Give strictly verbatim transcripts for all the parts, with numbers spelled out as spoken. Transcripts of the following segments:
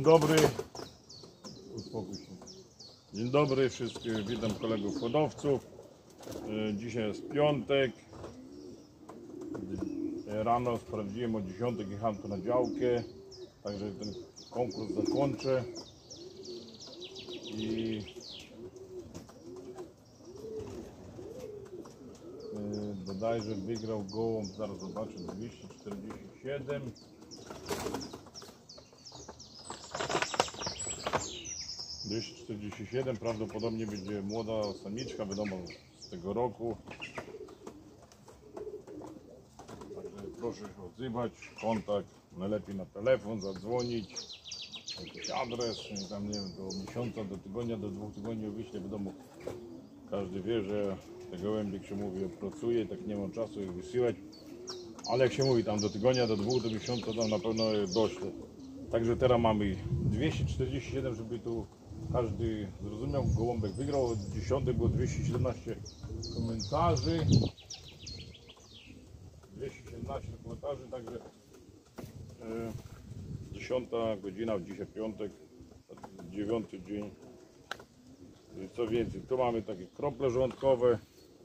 Dzień dobry. Uspokój się. Dzień dobry wszystkich, witam kolegów hodowców. Dzisiaj jest piątek. Rano sprawdziłem o dziesiątej, jechałem tu na działkę, także ten konkurs zakończę. I bodajże wygrał gołąb, zaraz zobaczę, dwieście czterdzieści siedem. dwieście czterdzieści siedem, prawdopodobnie będzie młoda samiczka, wiadomo, z tego roku. Także proszę się odzywać, kontakt, najlepiej na telefon, zadzwonić, jakiś adres, tam nie wiem, do miesiąca, do tygodnia, do dwóch tygodni wyślę, wiadomo, każdy wie, że te gołębie, jak się mówi, pracuje, tak nie mam czasu ich wysyłać, ale jak się mówi, tam do tygodnia, do dwóch, do miesiąca, tam na pewno doślę. Także teraz mamy dwieście czterdzieści siedem, żeby tu każdy zrozumiał, gołąbek wygrał, od dziesiątej było dwieście siedemnaście komentarzy, dwieście siedemnaście komentarzy, także e, dziesiąta godzina, dzisiaj piątek, dziewiąty dzień. I co więcej, tu mamy takie krople żołądkowe.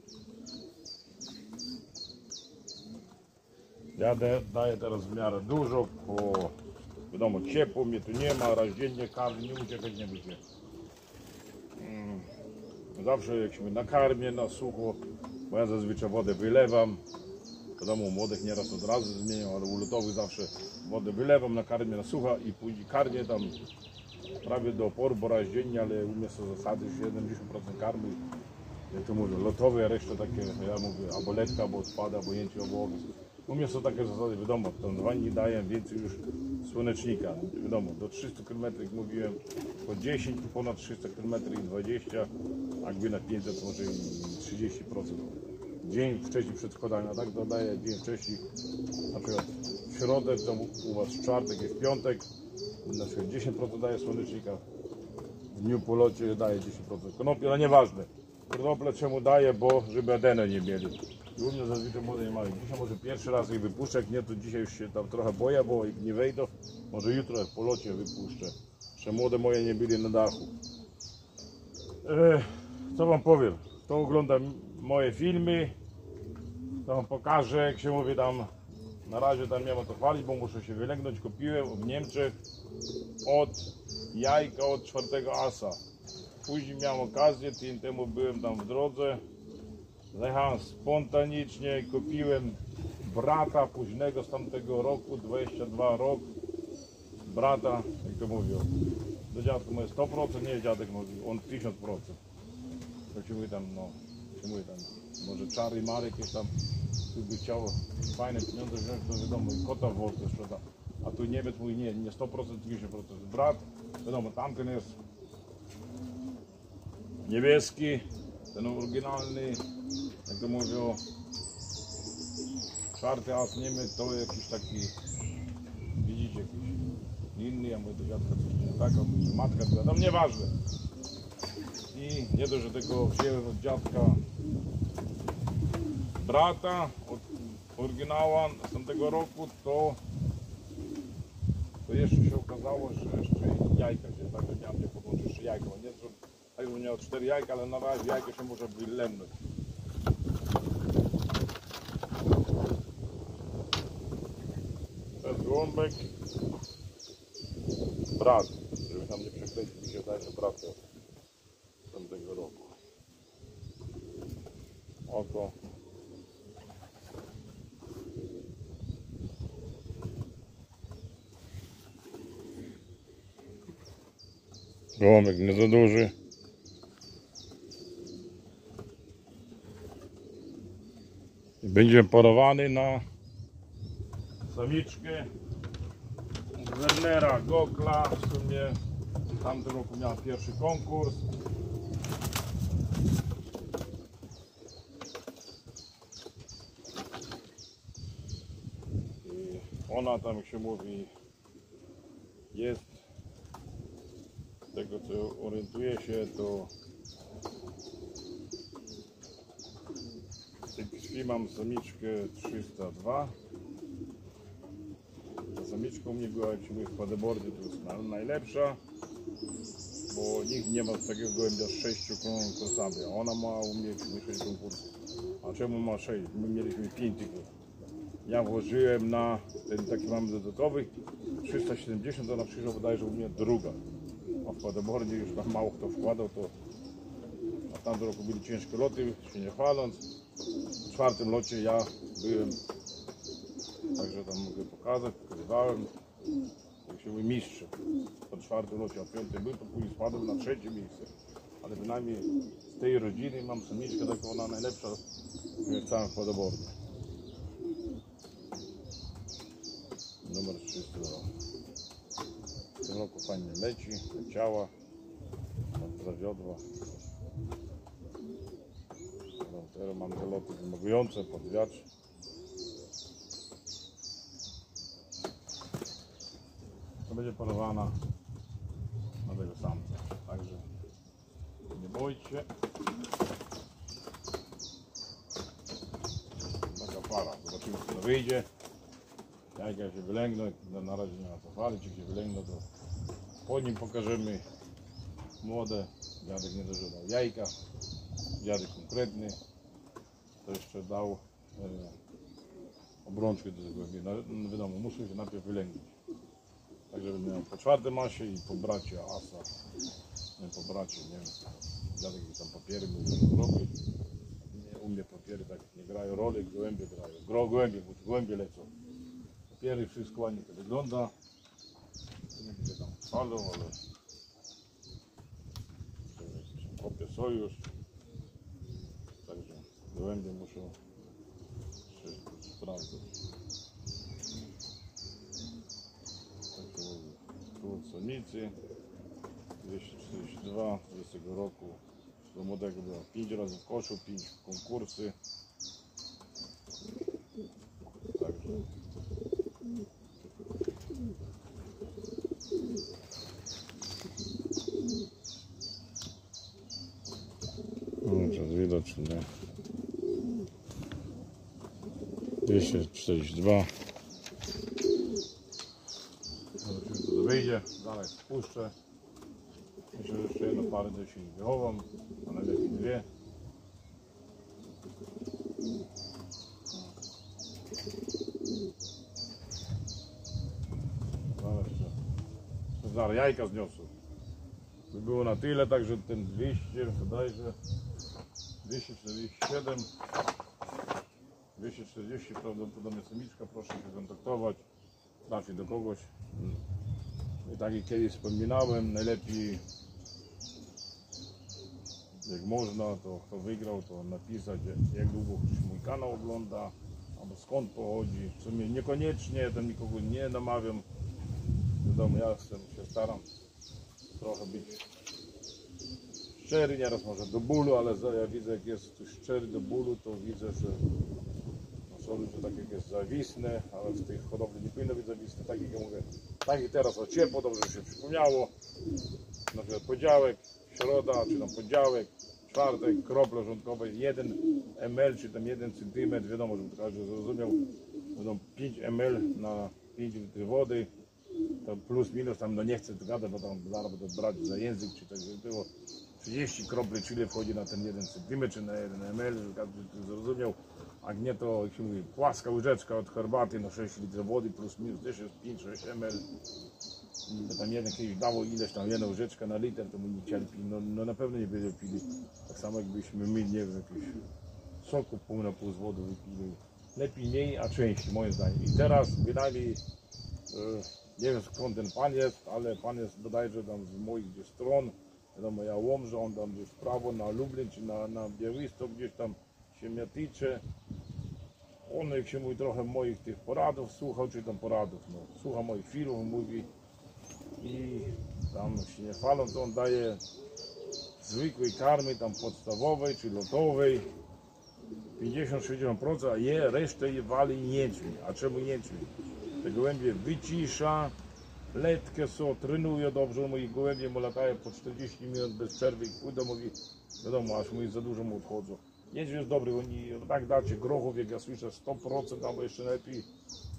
Ja daję teraz w miarę dużo, bo wiadomo, ciepło, mnie tu nie ma, raz dziennie karmi, nie uciekać nie będzie. Hmm. Zawsze jak się nakarmię na sucho, bo ja zazwyczaj wodę wylewam. Wiadomo, młodych nieraz od razu zmieniam, ale u lotowych zawsze wodę wylewam, nakarmię na sucho i później karmię tam prawie do oporu, bo raz dziennie, ale u mnie są zasady już siedemdziesiąt procent karmy. Jak to mówię, lotowe, a reszta takie, ja mówię, albo letka, albo odpada, albo jęcie, albo owiec. U mnie są takie zasady, wiadomo, tam dwa nie daję więcej już słonecznika, wiadomo, do trzystu kilometrów, jak mówiłem, po dziesięć, ponad trzysta kilometrów i dwadzieścia, jakby na pięćset, może i trzydzieści procent. Dzień wcześniej przed składaniem, a tak dodaję dzień wcześniej, na przykład w środę, to u Was w czwartek jest piątek, na przykład dziesięć procent daje słonecznika, w dniu po locie daje dziesięć procent konopi, ale nieważne. Krople czemu daję, bo żeby edenę nie mieli. I u mnie zazwyczaj młode nie mają. Dzisiaj może pierwszy raz ich wypuszczę, jak nie, to dzisiaj już się tam trochę boję, bo jak nie wejdą, może jutro jak po locie wypuszczę. Jeszcze młode moje nie byli na dachu. Eee, co Wam powiem? Kto ogląda moje filmy, to Wam pokażę, jak się mówi tam. Na razie tam nie ma to chwalić, bo muszę się wylęgnąć. Kupiłem w Niemczech od jajka od czwartego asa. Później miałem okazję, tydzień temu byłem tam w drodze. Zajechałem spontanicznie, kupiłem brata późnego z tamtego roku, dwadzieścia dwa rok. Brata, jak to mówią, do dziadka moje sto procent, nie dziadek mówił, on tysiąc procent. Jak się mówi tam, no, się mówi tam, może czary Marek jakieś tam, tu by chciał fajne pieniądze wziąć, to wiadomo, kota w Wolce sprzeda. A tu Niemiec mówi, nie, nie sto procent, tysiąc procent. Brat, wiadomo, tamten jest niebieski, ten oryginalny, jak to mówią, czwarty as Niemiec, to jakiś taki, widzicie, jakiś inny, ja mówię do dziadka coś nie tak, a matka była, tam nieważne. I nie dość, że tego wziąłem od dziadka brata, od oryginała z tamtego roku, to, to jeszcze się okazało, że jeszcze jajka się, także miałem nie podłączyć jeszcze jajka, nie, że tak bym miał cztery jajka, ale na razie jajko się może wylemnąć. To jest gołąbek, brat, żeby tam nie przekręcić, mi się wydaje, że brat jest z tamtego roku. Oko. Gołąbek nie za duży. Będzie parowany na samiczkę Wernera Gokla. W sumie w tamtym roku miał pierwszy konkurs. I ona tam, jak się mówi, jest, z tego co orientuję się, to w tej krwi mam samiczkę trzysta dwa. Ta samiczka u mnie była, jak się mówi, w paderbordzie, to jest najlepsza, bo nikt nie ma takiego gołębia z sześciu konkursami, a ona ma u mnie sześć konkursów. A czemu ma sześć? My mieliśmy pięć tylko. Ja włożyłem na ten taki mamy dodatkowy trzysta siedemdziesiąt, ona przyszła bodajże u mnie druga. A w paderbordzie już tam mało kto wkładał, to a w tamtym roku byli ciężkie loty, się nie chwaląc. W czwartym locie ja byłem, także tam mogę pokazać, pokazywałem, jak się mówi mistrzem. Po czwartym locie, a piąty był, to później spadłem na trzecie miejsce. Ale bynajmniej z tej rodziny mam samiczkę, taką ona najlepsza w całym paderbordzie. Numer trzysta dwa. W tym roku fajnie leci, leciała, zawiodła. No, teraz mam te loty wymagające pod wiatr. To będzie polowana na tego samca, także nie bójcie się. Taka para, zobaczymy, co to wyjdzie. Jak ja się wylęgnę, no na razie nie ma co chwalić, jak się wylęgnę, to po nim pokażemy młode. Dziadek nie dożywał jajka, dziadek konkretny, to jeszcze dał e, obrączkę do tego, no wiadomo, muszę się najpierw wylęgnić. Tak, żeby miał po czwartym masie i po bracie asa, nie po bracie, nie wiem, dziadek tam papiery mówił, robi. Nie, u mnie papiery tak nie grają roli, gołębie grają, Gro, gołębie, bo gołębie lecą. Papiery, wszystko ładnie to wygląda, nie będzie tam falą, ale kopie sojusz, także gołębie muszą się sprawdzać. Tak to mówię. Tu samicy dwieście czterdzieści dwa dwudziestego roku. Do młodego było pięć razy w koszu, pięć konkursy. Także no, czas widać, nie? dwieście czterdzieści dwa. Zobaczymy, co to wyjdzie. Dalej spuszczę. Myślę, że jeszcze jedną parę do się wychowam, a najlepiej dwie. Zaraz jajka zniosą. By było na tyle, także ten dwieście, bodajże dwieście czterdzieści siedem, dwieście czterdzieści prawdopodobnie samiczka, proszę się kontaktować, trafi do kogoś. I tak jak kiedyś wspominałem, najlepiej jak można, to kto wygrał, to napisać, jak długo ktoś mój kanał ogląda, albo skąd pochodzi. W sumie niekoniecznie, to nikogo nie namawiam. Wiadomo, ja się staram trochę być szczery, nieraz może do bólu, ale ja widzę, jak jest ktoś szczery do bólu, to widzę, że no, są ludzie tak jak jest zawisne, ale w tej hodowli nie powinno być zawisne, tak jak ja mówię, tak jak teraz o ciepło, dobrze się przypomniało, na przykład poniedziałek, środa, czy tam poniedziałek, czwartek, krople żołądkowe, jeden mililitr, czy tam jeden centymetr, wiadomo, żeby każdy zrozumiał, będą pięć mililitrów na pięć litrów wody, to plus minus tam, no nie chcę gadać, bo tam zaraz będę brać za język, czy tak było trzydzieści kropli chili wchodzi na ten jeden centymetr, czy na jeden mililitr, żeby każdy to zrozumiał, a nie to, jak się mówi, płaska łyżeczka od herbaty na sześć litrów wody, plus minus też jest pięć sześć mililitrów. Tam jeden kiedyś dało ileś tam jedna łyżeczka na liter, to my nie chcieli pić, no, no na pewno nie będziemy pili. Tak samo jakbyśmy my, nie wiem, jakiś soku pół na pół z wodą wypili. Lepiej mniej, a częściej, moim zdaniem. I teraz bynajmniej, e, nie wiem skąd ten pan jest, ale pan jest bodajże tam z moich gdzieś stron. Wiadomo, ja Łomża, on tam gdzieś w prawo na Lublin, czy na, na Białystok, gdzieś tam się miatycze. On, jak się mówi, trochę moich tych poradów słuchał, czy tam poradów, no, słucha moich filmów, mówi i tam się nie chwaląc, on daje zwykłej karmy, tam podstawowej, czy lotowej, pięćdziesiąt do sześćdziesięciu procent, a je resztę je wali jęczmień. A czemu jęczmień? Te gołębie wycisza, letkie są, trenują dobrze, moich gołębie mu latają po czterdzieści minut bez przerwy i pójdą, mówi, wiadomo, aż mówi, za dużo mu odchodzą. Jęczmień jest dobry, oni tak dacie grochów, jak ja słyszę, sto procent albo jeszcze lepiej,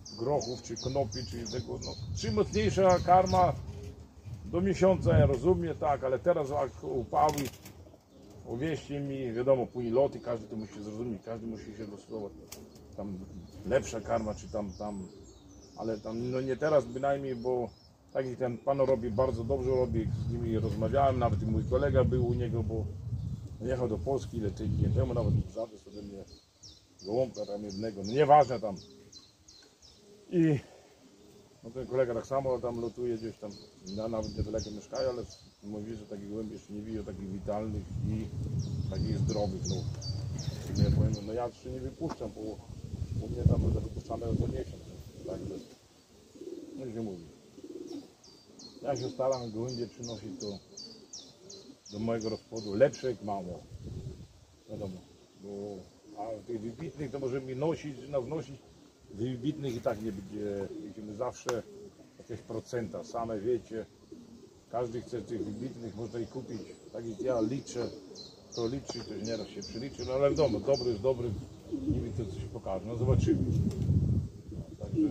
grochów, czy konopi, czy tego, no, czym mocniejsza karma do miesiąca, ja rozumiem, tak, ale teraz jak upały, uwierzcie mi, wiadomo, później loty, każdy to musi zrozumieć, każdy musi się dostosować, tam lepsza karma, czy tam, tam, ale tam, no nie teraz bynajmniej, bo taki ten pan robi, bardzo dobrze robi, z nimi rozmawiałem, nawet i mój kolega był u niego, bo jechał do Polski ile tygodni temu, nawet zawiózł ode mnie gołąbka tam jednego, no nieważne tam. I no ten kolega tak samo tam lotuje gdzieś tam, ja nawet niedaleko mieszkają, ale mówi, że takich gołębi jeszcze nie widział, takich witalnych i takich zdrowych. No, I ja powiem, no ja jeszcze nie wypuszczam, bo u mnie tam będę wypuszczane co miesiąc. No, także, no i się mówi. Ja się staram gołębie przynosić to do mojego rozpłodu lepsze jak mało. Wiadomo, bo a tych wybitnych to możemy nosić, no wnosić, wybitnych i tak nie będzie, widzimy zawsze jakieś procenta, same wiecie, każdy chce tych wybitnych, można ich kupić, tak jak ja liczę, to liczy, to nieraz się przeliczy, no ale wiadomo, dobry jest dobry, niby to coś pokaże, no zobaczymy. No, także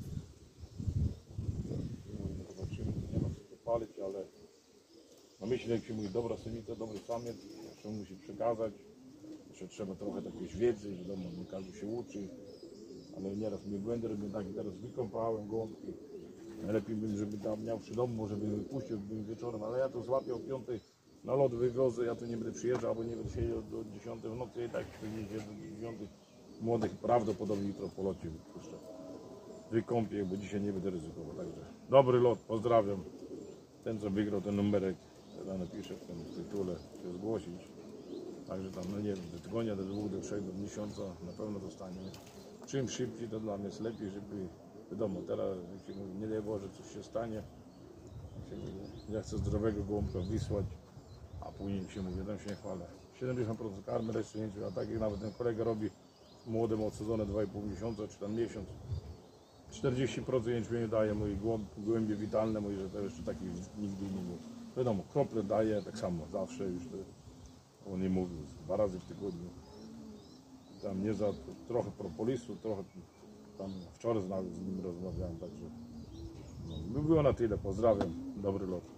no, zobaczymy, nie ma co palić, ale no myślę, jak się mówi, dobra samica, dobry samiec, jeszcze musi przekazać, jeszcze trzeba trochę takiej wiedzy, wiadomo, nie każdy się uczy. Ale nieraz mnie błędy robię, tak teraz wykąpałem gołąbki. Najlepiej bym, żeby tam miał przy domu, żeby wypuścił bym wieczorem, ale ja to złapię o piątej na lot wywiozę, ja tu nie będę przyjeżdżał, albo nie będę siedział do dziesiątej w nocy i tak pewnie do dziewiątej młodych prawdopodobnie jutro po locie wypuszczę. Wykąpię, bo dzisiaj nie będę ryzykował, także dobry lot, pozdrawiam. Ten co wygrał ten numerek, ja napiszę w tym tytule, się zgłosić. Także tam, no nie wiem, do tygodnia, do dwóch, do trzech, do miesiąca na pewno dostanie. Czym szybciej to dla mnie jest lepiej, żeby, wiadomo, teraz jak się mówi, nie daj Boże, coś się stanie, jak się mówi, ja chcę zdrowego gołąbka wysłać, a później się mówi, tam się nie chwalę. siedemdziesiąt procent karmy, resztę nie, a tak jak nawet ten kolega robi młodym odsadzone dwa i pół miesiąca, czy tam miesiąc, czterdzieści procent jęczmieniu daje moje gołębie witalne, mój, że to jeszcze takich nigdy nie było. Wiadomo, krople daje, tak samo, zawsze już to, on nie mówił, dwa razy w tygodniu. Tam nie za trochę propolisu, trochę tam wczoraj z nim rozmawiałem, także no, by było na tyle, pozdrawiam, dobry lot.